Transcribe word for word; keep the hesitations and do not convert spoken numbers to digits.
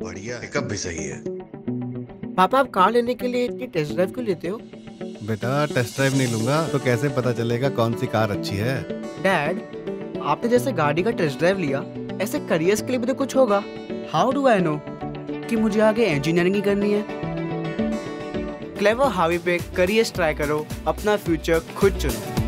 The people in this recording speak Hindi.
बढ़िया, पिकअप भी सही है। पापा, आप कार लेने के लिए इतनी टेस्ट ड्राइव क्यों लेते हो? बेटा, टेस्ट ड्राइव नहीं लूंगा तो कैसे पता चलेगा कौन सी कार अच्छी है। डैड, आपने जैसे गाड़ी का टेस्ट ड्राइव लिया, ऐसे करियर्स के लिए भी तो कुछ होगा। हाउ डू आई नो कि मुझे आगे इंजीनियरिंग ही करनी है? क्लेवर हावी पे करियर्स ट्राई करो, अपना फ्यूचर खुद चुनो।